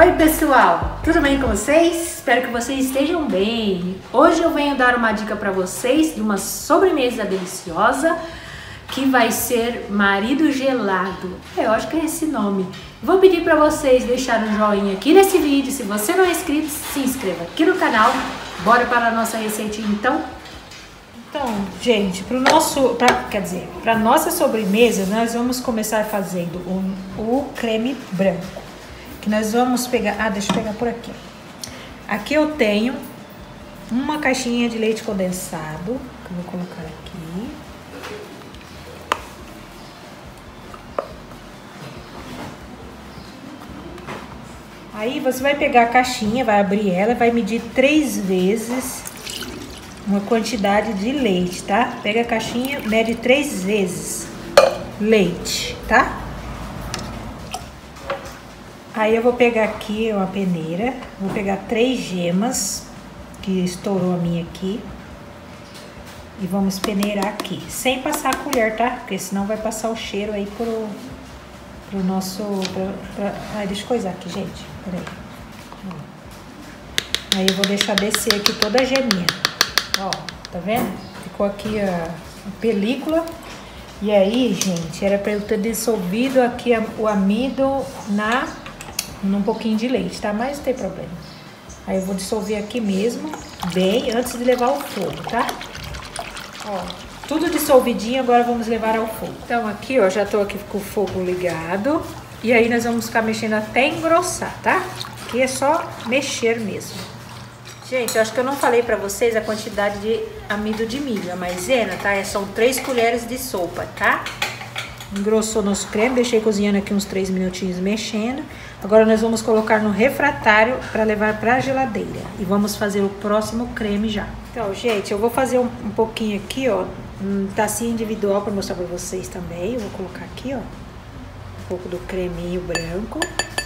Oi pessoal, tudo bem com vocês? Espero que vocês estejam bem. Hoje eu venho dar uma dica para vocês de uma sobremesa deliciosa que vai ser marido gelado. Eu acho que é esse nome. Vou pedir para vocês deixarem um joinha aqui nesse vídeo. Se você não é inscrito, se inscreva aqui no canal. Bora para a nossa receitinha então? Então, gente, para nossa sobremesa, nós vamos começar fazendo o creme branco. Que nós vamos pegar, deixa eu pegar por aqui. Aqui eu tenho uma caixinha de leite condensado, que eu vou colocar aqui. Aí você vai pegar a caixinha, vai abrir ela, vai medir 3 vezes uma quantidade de leite, tá? Pega a caixinha, mede 3 vezes leite, tá? Aí eu vou pegar aqui uma peneira, vou pegar 3 gemas, que estourou a minha aqui. E vamos peneirar aqui, sem passar a colher, tá? Porque senão vai passar o cheiro aí pro nosso... deixa eu coisar aqui, gente, peraí. Aí eu vou deixar descer aqui toda a geminha. Ó, tá vendo? Ficou aqui a película. E aí, gente, era pra eu ter dissolvido aqui o amido num pouquinho de leite, tá? Mas não tem problema. Aí eu vou dissolver aqui mesmo, bem, antes de levar ao fogo, tá? Ó, tudo dissolvidinho, agora vamos levar ao fogo. Então aqui, ó, já tô aqui com o fogo ligado. E aí nós vamos ficar mexendo até engrossar, tá? Aqui é só mexer mesmo. Gente, eu acho que eu não falei pra vocês a quantidade de amido de milho, a maisena, tá? São 3 colheres de sopa, tá? Engrossou nosso creme, deixei cozinhando aqui uns 3 minutinhos mexendo. Agora nós vamos colocar no refratário para levar para a geladeira. E vamos fazer o próximo creme já. Então, gente, eu vou fazer um pouquinho aqui, ó, tacinha individual para mostrar para vocês também. Eu vou colocar aqui, ó, um pouco do creminho branco.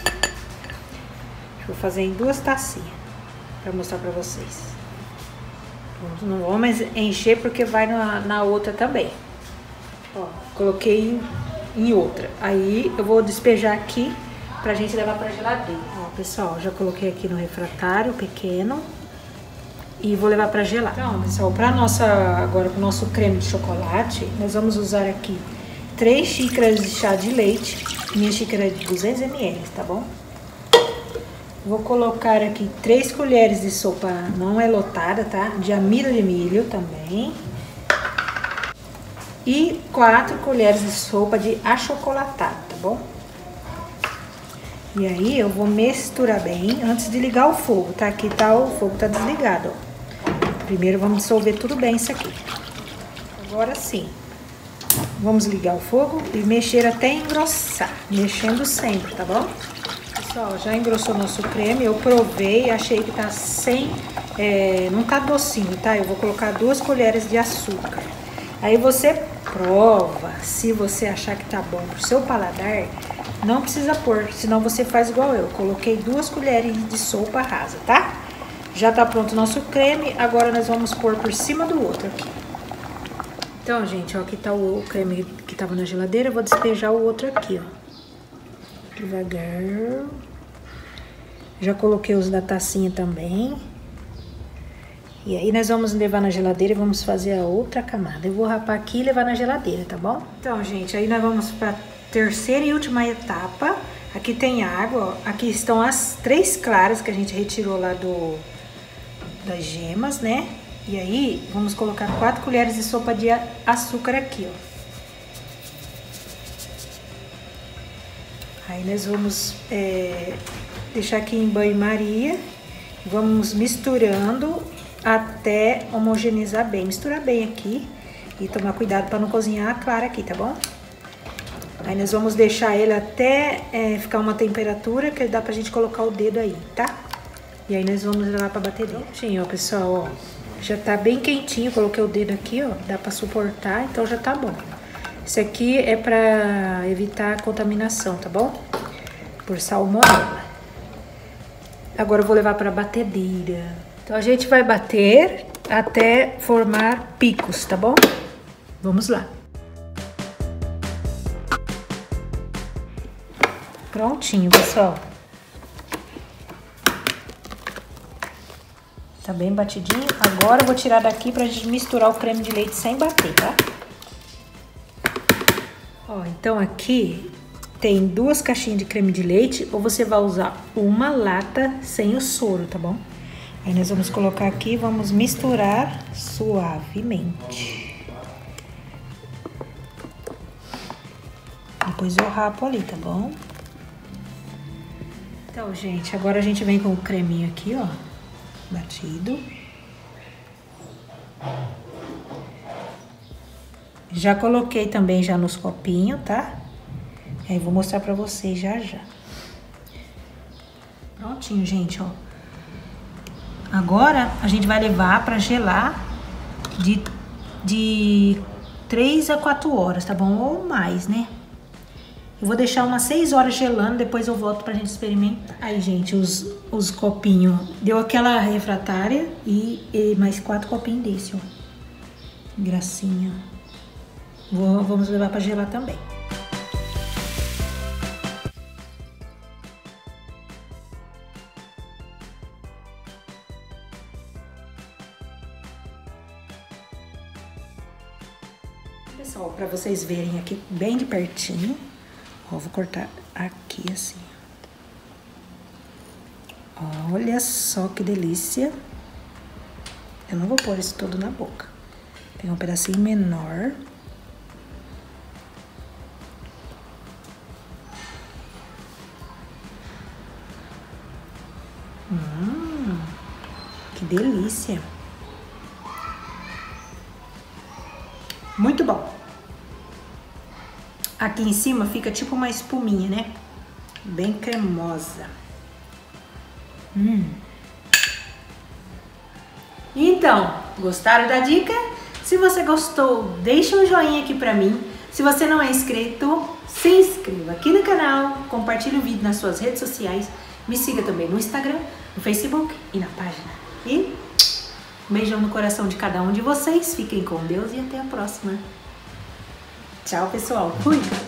Vou fazer em 2 tacinhas para mostrar para vocês. Não vou mais encher porque vai na outra também. Ó, coloquei em outra. Aí eu vou despejar aqui pra gente levar pra geladeira. Ó, pessoal, já coloquei aqui no refratário pequeno e vou levar pra gelar. Então, pessoal, agora pro nosso creme de chocolate, nós vamos usar aqui 3 xícaras de chá de leite, minha xícara de 200 ml, tá bom? Vou colocar aqui 3 colheres de sopa, não é lotada, tá? De amido de milho também. E 4 colheres de sopa de achocolatado, tá bom? E aí eu vou misturar bem antes de ligar o fogo, tá? Aqui tá o fogo tá desligado, ó. Primeiro vamos dissolver tudo bem isso aqui. Agora sim. Vamos ligar o fogo e mexer até engrossar, mexendo sempre, tá bom? Pessoal, já engrossou nosso creme, eu provei, achei que tá não tá docinho, tá? Eu vou colocar 2 colheres de açúcar. Aí você prova, se você achar que tá bom pro seu paladar, não precisa pôr, senão você faz igual eu. Coloquei 2 colheres de sopa rasa, tá? Já tá pronto o nosso creme, agora nós vamos pôr por cima do outro aqui. Então, gente, ó, aqui tá o creme que tava na geladeira, eu vou despejar o outro aqui, ó. Devagar. Já coloquei os da tacinha também. E aí nós vamos levar na geladeira e vamos fazer a outra camada. Eu vou rapar aqui e levar na geladeira, tá bom? Então, gente, aí nós vamos para terceira e última etapa. Aqui tem água, ó. Aqui estão as 3 claras que a gente retirou lá das gemas, né? E aí vamos colocar 4 colheres de sopa de açúcar aqui, ó. Aí nós vamos deixar aqui em banho-maria. Vamos misturando até homogeneizar bem. Misturar bem aqui e tomar cuidado para não cozinhar a clara aqui, tá bom? Aí nós vamos deixar ele até ficar uma temperatura que dá pra gente colocar o dedo aí, tá? E aí nós vamos levar pra bateria. Prontinho, ó, pessoal, ó. Já tá bem quentinho, coloquei o dedo aqui, ó. Dá pra suportar, então já tá bom. Isso aqui é pra evitar a contaminação, tá bom? Por salmonela. Agora eu vou levar pra batedeira. Então a gente vai bater até formar picos, tá bom? Vamos lá. Prontinho, pessoal. Tá bem batidinho. Agora eu vou tirar daqui pra gente misturar o creme de leite sem bater, tá? Ó, então aqui tem 2 caixinhas de creme de leite, ou você vai usar uma lata sem o soro, tá bom? Aí nós vamos colocar aqui, vamos misturar suavemente. Depois eu rapo ali, tá bom? Então, gente, agora a gente vem com o creminho aqui, ó, batido. Já coloquei também já nos copinhos, tá? Aí vou mostrar pra vocês já. Prontinho, gente, ó. Agora a gente vai levar pra gelar de 3 a 4 horas, tá bom? Ou mais, né? Eu vou deixar umas 6 horas gelando, depois eu volto pra gente experimentar. Aí, gente, os copinhos. Deu aquela refratária e mais 4 copinhos desse, ó. Gracinha. Vamos levar pra gelar também. Pessoal, pra vocês verem aqui bem de pertinho. Ó, vou cortar aqui assim. Olha só que delícia. Eu não vou pôr isso todo na boca. Tem um pedacinho menor. Que delícia. Muito bom. Aqui em cima fica tipo uma espuminha, né? Bem cremosa. Então, gostaram da dica? Se você gostou, deixa um joinha aqui pra mim. Se você não é inscrito, se inscreva aqui no canal, compartilhe o vídeo nas suas redes sociais. Me siga também no Instagram, no Facebook e na página. E um beijão no coração de cada um de vocês. Fiquem com Deus e até a próxima. Tchau, pessoal. Fui!